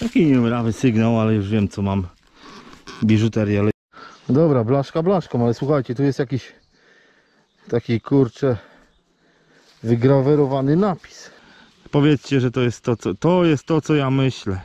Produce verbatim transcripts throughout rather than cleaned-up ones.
Taki niemrawy sygnał, ale już wiem co mam. Biżuterię. Ale... Dobra, blaszka blaszką, ale słuchajcie, tu jest jakiś taki kurczę wygrawerowany napis. Powiedzcie, że to jest to, co, to jest to, co ja myślę.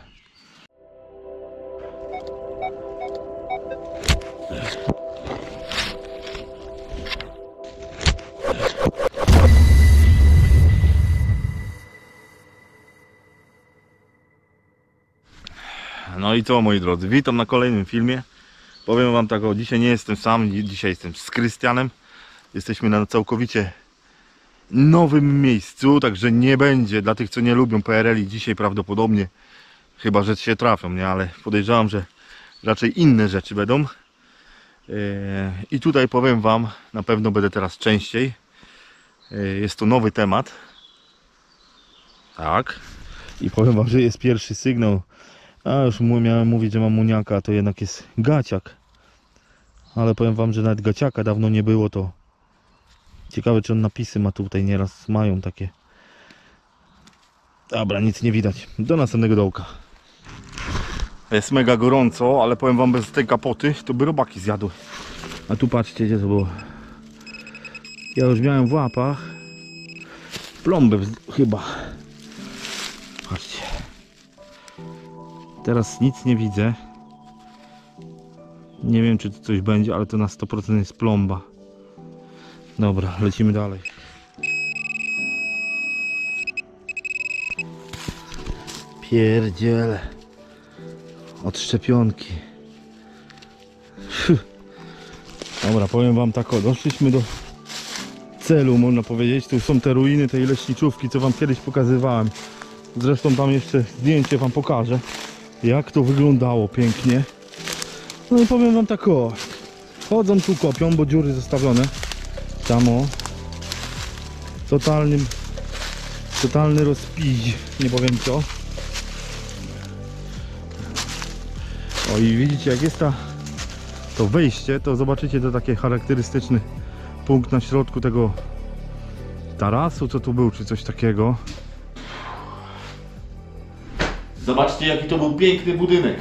No i co, moi drodzy, witam na kolejnym filmie. Powiem wam tak, o, dzisiaj nie jestem sam, dzisiaj jestem z Krystianem. Jesteśmy na całkowicie nowym miejscu, także nie będzie dla tych, co nie lubią P R L i dzisiaj prawdopodobnie, chyba że się trafią, nie, ale podejrzewam, że raczej inne rzeczy będą. I tutaj powiem wam, na pewno będę teraz częściej. Jest to nowy temat. Tak. I powiem wam, że jest pierwszy sygnał. A już miałem mówić, że mam muniaka, a to jednak jest gaciak. Ale powiem wam, że nawet gaciaka dawno nie było, to ciekawe, czy on napisy ma tutaj, nieraz mają takie. Dobra, nic nie widać. Do następnego dołka. Jest mega gorąco, ale powiem wam, bez tej kapoty to by robaki zjadły. A tu patrzcie, gdzie to było. Ja już miałem w łapach plombę chyba. Patrzcie. Teraz nic nie widzę. Nie wiem, czy tu coś będzie, ale to na sto procent jest plomba. Dobra, lecimy dalej. Pierdziele. Od szczepionki. Dobra, powiem wam tak, o, doszliśmy do celu, można powiedzieć. Tu są te ruiny tej leśniczówki, co wam kiedyś pokazywałem. Zresztą tam jeszcze zdjęcie wam pokażę, jak to wyglądało pięknie. No i powiem wam tak, o, chodzą tu kopią, bo dziury zostawione tam, o, totalnym totalny rozpiź, nie powiem co. O, i widzicie, jak jest ta to wejście, to zobaczycie, to taki charakterystyczny punkt na środku tego tarasu, co tu był, czy coś takiego. Zobaczcie, jaki to był piękny budynek,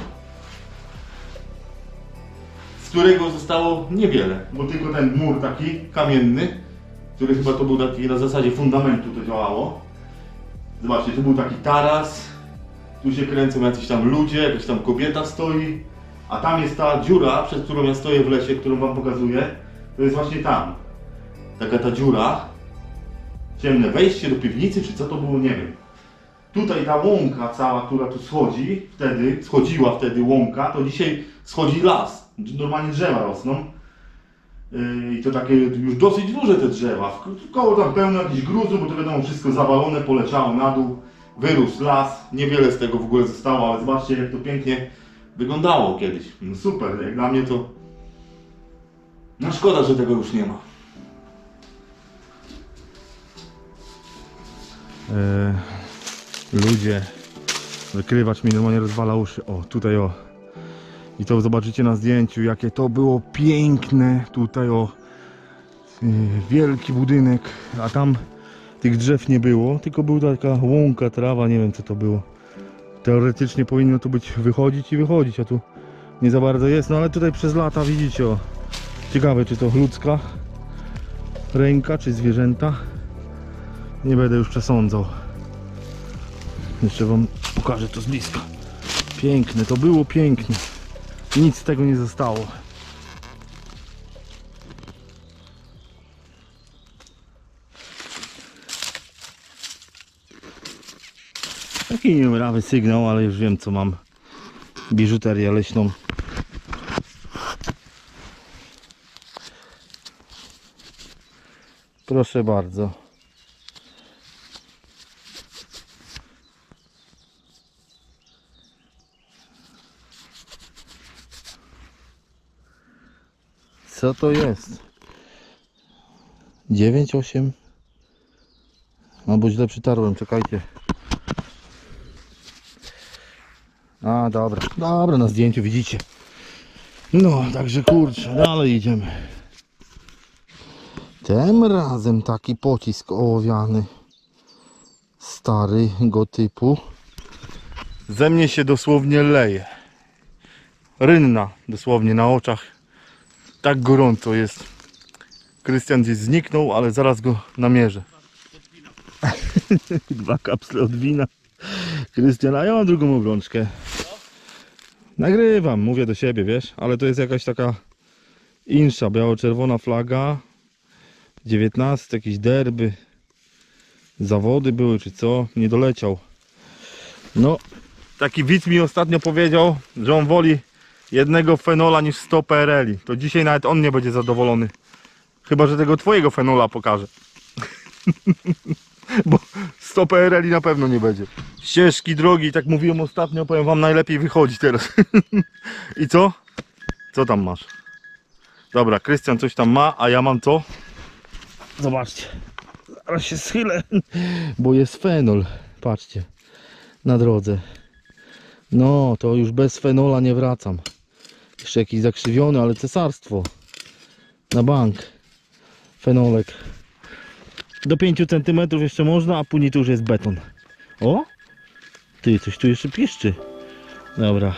z którego zostało niewiele, bo tylko ten mur taki kamienny, który chyba to był taki na zasadzie fundamentu to działało. Zobaczcie, tu był taki taras, tu się kręcą jacyś tam ludzie, jakaś tam kobieta stoi, a tam jest ta dziura, przez którą ja stoję w lesie, którą wam pokazuję. To jest właśnie tam, taka ta dziura, ciemne wejście do piwnicy, czy co to było, nie wiem. Tutaj ta łąka cała, która tu schodzi, wtedy, schodziła wtedy łąka, to dzisiaj schodzi las. Normalnie drzewa rosną. Yy, I to takie już dosyć duże te drzewa. Koło tam pełno jakichś gruzu, bo to wiadomo, wszystko zawalone, poleciało na dół. Wyrósł las, niewiele z tego w ogóle zostało, ale zobaczcie, jak to pięknie wyglądało kiedyś. No super, jak dla mnie to... No szkoda, że tego już nie ma. Yy... Ludzie, wykrywacz mi normalnie rozwala uszy. O, tutaj o. I to zobaczycie na zdjęciu, jakie to było piękne. Tutaj o, yy, wielki budynek, a tam tych drzew nie było, tylko była taka łąka, trawa, nie wiem co to było. Teoretycznie powinno tu być wychodzić i wychodzić, a tu nie za bardzo jest. No ale tutaj przez lata widzicie, o. Ciekawe, czy to ludzka ręka, czy zwierzęta. Nie będę już przesądzał. Jeszcze wam pokażę to z bliska. Piękne, to było pięknie. Nic z tego nie zostało. Taki niemrawy sygnał, ale już wiem co mam. Biżuterię leśną. Proszę bardzo. Co to jest? dziewięć, osiem. Albo źle przytarłem, czekajcie. A, dobra. Dobra, na zdjęciu widzicie. No, także kurczę, dalej idziemy. Tym razem taki pocisk ołowiany. Starego typu. Ze mnie się dosłownie leje. Rynna dosłownie na oczach. Tak gorąco jest. Krystian gdzieś zniknął, ale zaraz go namierzę. Dwa kapsle od wina. Krystian, a ja mam drugą obrączkę. Nagrywam, mówię do siebie, wiesz, ale to jest jakaś taka insza, biało-czerwona flaga. dziewiętnaście, jakieś derby. Zawody były czy co, nie doleciał. No, taki widz mi ostatnio powiedział, że on woli jednego fenola niż sto P R L i. To dzisiaj nawet on nie będzie zadowolony. Chyba że tego twojego fenola pokażę. Bo sto P R L i na pewno nie będzie. Ścieżki, drogi, tak mówiłem ostatnio, powiem wam, najlepiej wychodzi teraz. I co? Co tam masz? Dobra, Krystian coś tam ma, a ja mam co? Zobaczcie. Zaraz się schylę, bo jest fenol. Patrzcie, na drodze. No, to już bez fenola nie wracam. Jeszcze jakiś zakrzywiony, ale cesarstwo. Na bank. Fenolek. Do pięciu centymetrów jeszcze można, a później to już jest beton. O! Ty, coś tu jeszcze piszczy. Dobra.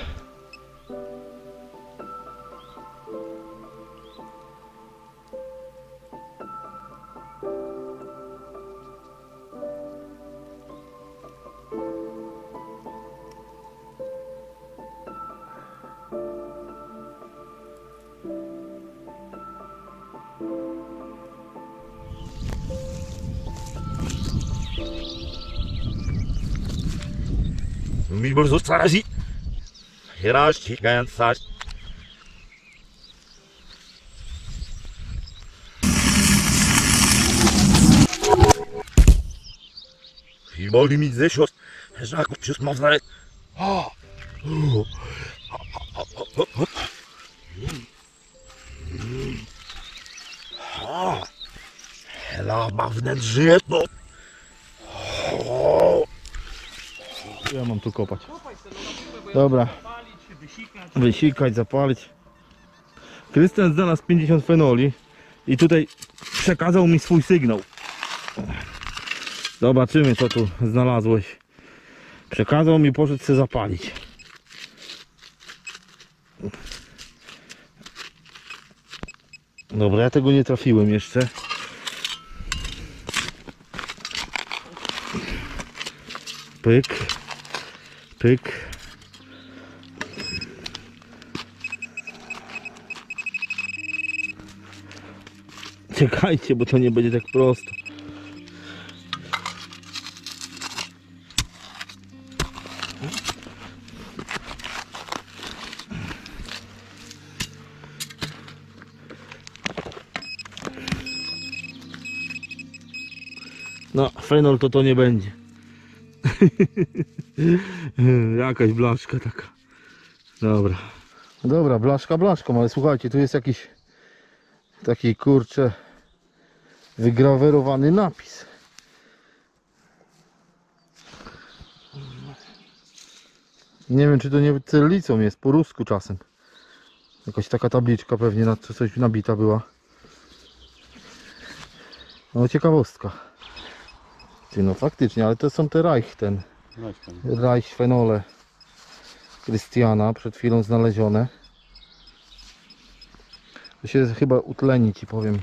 Mi bardzo strazi. Raz ścigając coś. I boli mi ze sióstr, że jak przez mowę. O! O! Lama wnętrzyje to. Ja mam tu kopać. Dobra. Wysikać, zapalić. Krystian znalazł pięćdziesiąt fenoli i tutaj przekazał mi swój sygnał. Zobaczymy, co tu znalazłeś. Przekazał mi, poszedł się zapalić. Dobra, ja tego nie trafiłem jeszcze. Pyk, pyk. Czekajcie, bo to nie będzie tak prosto. No, fenol to to nie będzie. Jakaś blaszka taka. Dobra. Dobra, blaszka blaszką, ale słuchajcie, tu jest jakiś taki, kurczę, wygrawerowany napis. Nie wiem, czy to nie cyrylicą jest, po rusku czasem. Jakaś taka tabliczka pewnie na coś nabita była. No, ciekawostka. Ty, no faktycznie, ale to są te Reich, ten Reich fenole Krystiana, przed chwilą znalezione. To się chyba utleni, ci powiem.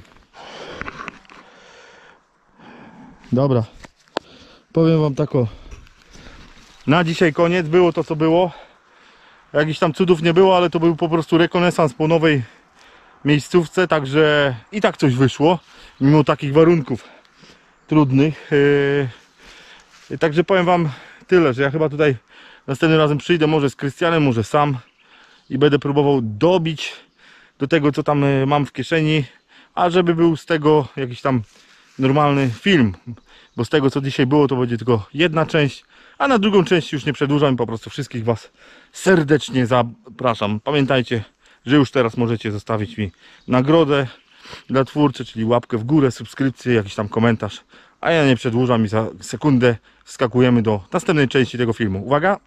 Dobra, powiem wam tak o. Na dzisiaj koniec, było to co było. Jakichś tam cudów nie było, ale to był po prostu rekonesans po nowej miejscówce, także i tak coś wyszło, mimo takich warunków trudnych. Yy, także powiem wam tyle, że ja chyba tutaj następnym razem przyjdę, może z Krystianem, może sam i będę próbował dobić do tego, co tam mam w kieszeni, a żeby był z tego jakiś tam normalny film, bo z tego, co dzisiaj było, to będzie tylko jedna część, a na drugą część już nie przedłużam i po prostu wszystkich was serdecznie zapraszam. Pamiętajcie, że już teraz możecie zostawić mi nagrodę dla twórcy, czyli łapkę w górę, subskrypcję, jakiś tam komentarz, a ja nie przedłużam i za sekundę skakujemy do następnej części tego filmu. Uwaga!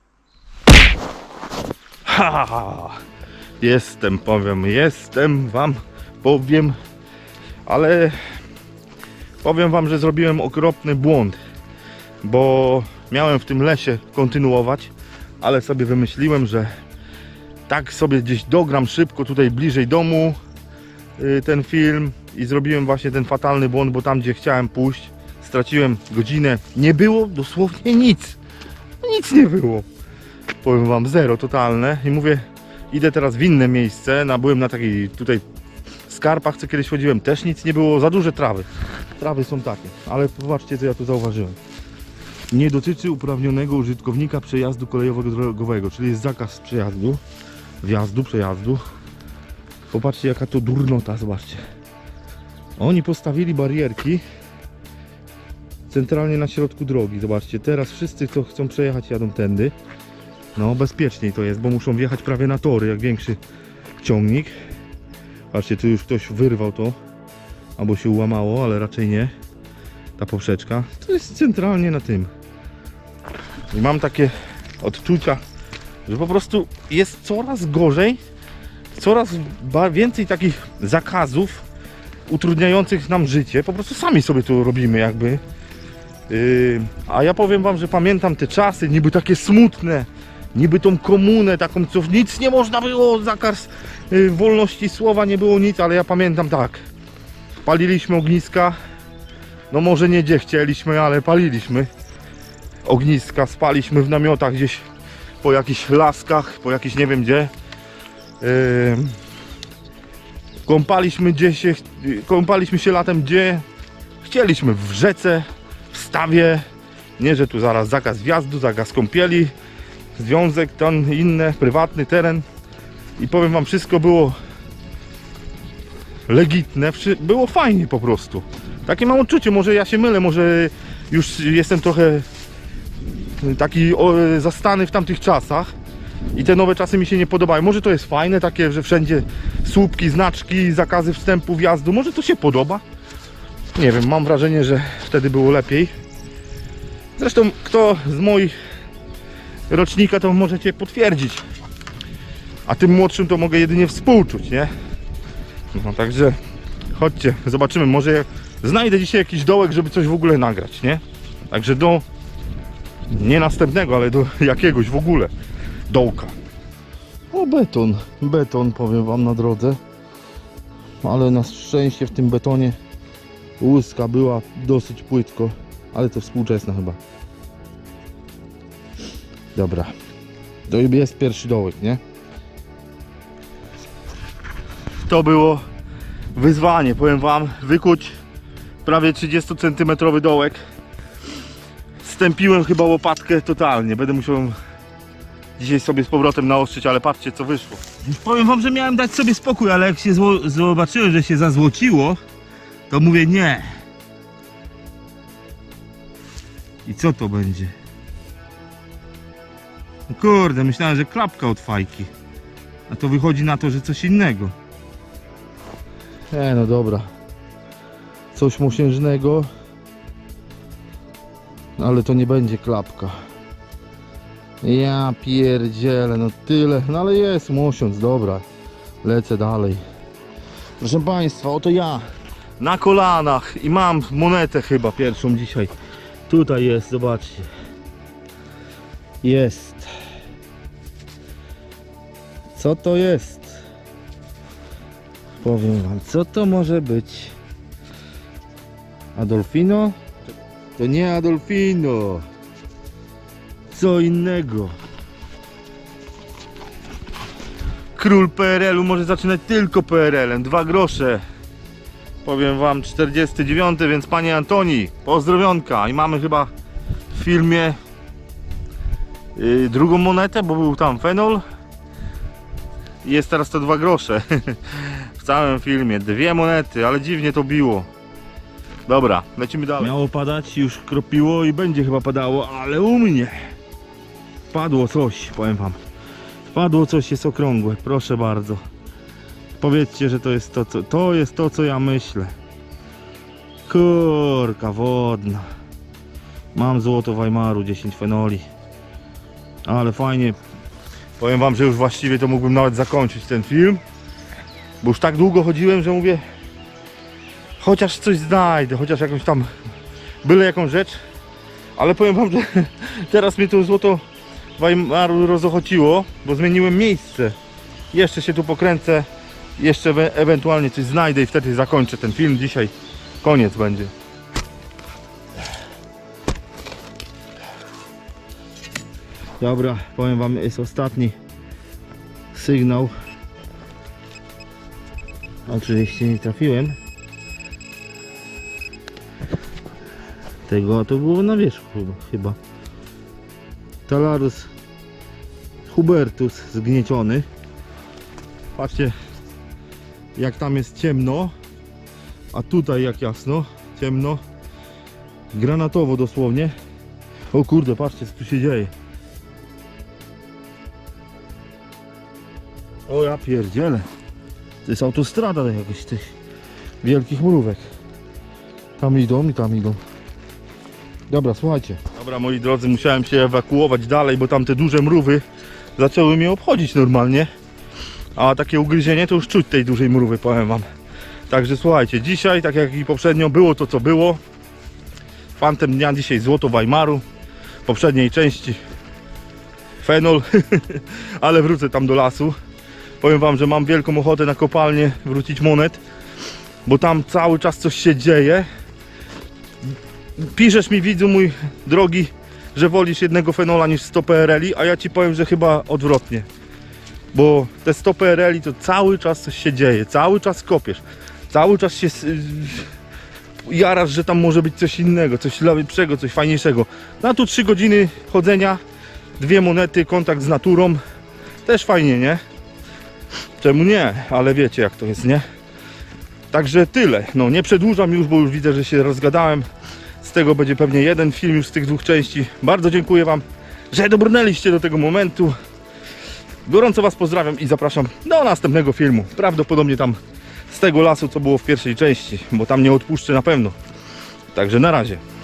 Ha, ha, ha. Jestem, powiem, jestem wam, powiem, ale powiem wam, że zrobiłem okropny błąd, bo miałem w tym lesie kontynuować, ale sobie wymyśliłem, że tak sobie gdzieś dogram szybko tutaj bliżej domu yy, ten film i zrobiłem właśnie ten fatalny błąd, bo tam gdzie chciałem pójść straciłem godzinę, nie było dosłownie nic, nic nie było, powiem wam, zero totalne i mówię, idę teraz w inne miejsce, no, byłem na takiej tutaj Skarpach, co kiedyś chodziłem, też nic nie było, za duże trawy, trawy są takie, ale popatrzcie co ja tu zauważyłem. Nie dotyczy uprawnionego użytkownika przejazdu kolejowego drogowego, czyli jest zakaz przejazdu, wjazdu, przejazdu. Popatrzcie jaka to durnota, zobaczcie. Oni postawili barierki centralnie na środku drogi, zobaczcie, teraz wszyscy co chcą przejechać jadą tędy. No bezpieczniej to jest, bo muszą wjechać prawie na tory, jak większy ciągnik. Patrzcie, tu już ktoś wyrwał to, albo się ułamało, ale raczej nie. Ta poprzeczka, to jest centralnie na tym. I mam takie odczucia, że po prostu jest coraz gorzej, coraz więcej takich zakazów utrudniających nam życie. Po prostu sami sobie to robimy jakby. Yy, a ja powiem wam, że pamiętam te czasy, niby takie smutne, niby tą komunę taką, co nic nie można było, zakaz yy, wolności słowa, nie było nic, ale ja pamiętam tak, paliliśmy ogniska, no może nie gdzie chcieliśmy, ale paliliśmy ogniska, spaliśmy w namiotach gdzieś po jakichś laskach, po jakichś nie wiem gdzie. Yy, kąpaliśmy gdzieś, kąpaliśmy się latem gdzie chcieliśmy, w rzece, w stawie, nie że tu zaraz zakaz wjazdu, zakaz kąpieli, związek, ten inny, prywatny teren i powiem wam, wszystko było legitne, było fajnie po prostu. Takie mam odczucie, może ja się mylę, może już jestem trochę taki zastany w tamtych czasach i te nowe czasy mi się nie podobają. Może to jest fajne, takie, że wszędzie słupki, znaczki, zakazy wstępu, wjazdu, może to się podoba. Nie wiem, mam wrażenie, że wtedy było lepiej. Zresztą kto z moich rocznika to możecie potwierdzić, a tym młodszym to mogę jedynie współczuć, nie? No także chodźcie, zobaczymy, może znajdę dzisiaj jakiś dołek, żeby coś w ogóle nagrać, nie? Także do nie następnego, ale do jakiegoś w ogóle dołka. O, beton, beton powiem wam na drodze, ale na szczęście w tym betonie łuska była dosyć płytko, ale to współczesna chyba. Dobra, to jest pierwszy dołek, nie? To było wyzwanie, powiem wam, wykuć prawie trzydziestocentymetrowy dołek. Stępiłem chyba łopatkę totalnie, będę musiał dzisiaj sobie z powrotem naostrzyć, ale patrzcie co wyszło. Powiem wam, że miałem dać sobie spokój, ale jak się zobaczyłem, że się zazłociło, to mówię nie. I co to będzie? No kurde, myślałem, że klapka od fajki, a to wychodzi na to, że coś innego. E, no dobra, coś mosiężnego, ale to nie będzie klapka. Ja pierdzielę, no tyle, no ale jest mosiąc, dobra, lecę dalej. Proszę państwa, oto ja na kolanach i mam monetę chyba pierwszą dzisiaj. Tutaj jest, zobaczcie, jest. Co to jest? Powiem wam, co to może być? Adolfino? To nie Adolfino. Co innego. Król P R L u może zaczynać tylko P R L em. Dwa grosze. Powiem wam, czterdziesty dziewiąty, więc panie Antoni, pozdrowionka. I mamy chyba w filmie yy, drugą monetę, bo był tam fenol. Jest teraz to dwa grosze. W całym filmie dwie monety, ale dziwnie to biło. Dobra, lecimy dalej. Miało padać, już kropiło i będzie chyba padało, ale u mnie padło coś, powiem wam. Padło coś, jest okrągłe, proszę bardzo. Powiedzcie, że to jest to, co, to jest to, co ja myślę. Kurka wodna. Mam złoto Weimaru, dziesięć fenoli. Ale fajnie. Powiem wam, że już właściwie to mógłbym nawet zakończyć ten film. Bo już tak długo chodziłem, że mówię, chociaż coś znajdę, chociaż jakąś tam, byle jakąś rzecz. Ale powiem wam, że teraz mnie to złoto Weimaru rozochociło, bo zmieniłem miejsce. Jeszcze się tu pokręcę, jeszcze e ewentualnie coś znajdę i wtedy zakończę ten film. Dzisiaj koniec będzie. Dobra, powiem wam, jest ostatni sygnał. Oczywiście nie trafiłem. Tego to było na wierzchu chyba. Talarus Hubertus zgnieciony. Patrzcie, jak tam jest ciemno, a tutaj jak jasno, ciemno, granatowo dosłownie. O kurde, patrzcie, co tu się dzieje. O ja pierdzielę. To jest autostrada jakichś tych wielkich mrówek. Tam idą i tam idą. Dobra, słuchajcie. Dobra, moi drodzy, musiałem się ewakuować dalej, bo tam te duże mrówy zaczęły mnie obchodzić normalnie. A takie ugryzienie to już czuć tej dużej mrówy, powiem wam. Także słuchajcie, dzisiaj, tak jak i poprzednio, było to co było. Fantem dnia dzisiaj złoto Weimaru. W poprzedniej części fenol. Ale wrócę tam do lasu. Powiem wam, że mam wielką ochotę na kopalnię wrócić monet, bo tam cały czas coś się dzieje. Piszesz mi, widzu mój drogi, że wolisz jednego fenola niż sto P R L i, a ja ci powiem, że chyba odwrotnie. Bo te sto P R L i to cały czas coś się dzieje, cały czas kopiesz, cały czas się jarasz, że tam może być coś innego, coś lepszego, coś fajniejszego. No a tu trzy godziny chodzenia, dwie monety, kontakt z naturą, też fajnie, nie? Czemu nie? Ale wiecie jak to jest, nie? Także tyle, no nie przedłużam już, bo już widzę, że się rozgadałem. Z tego będzie pewnie jeden film już z tych dwóch części. Bardzo dziękuję wam, że dobrnęliście do tego momentu. Gorąco was pozdrawiam i zapraszam do następnego filmu. Prawdopodobnie tam z tego lasu, co było w pierwszej części, bo tam nie odpuszczę na pewno. Także na razie.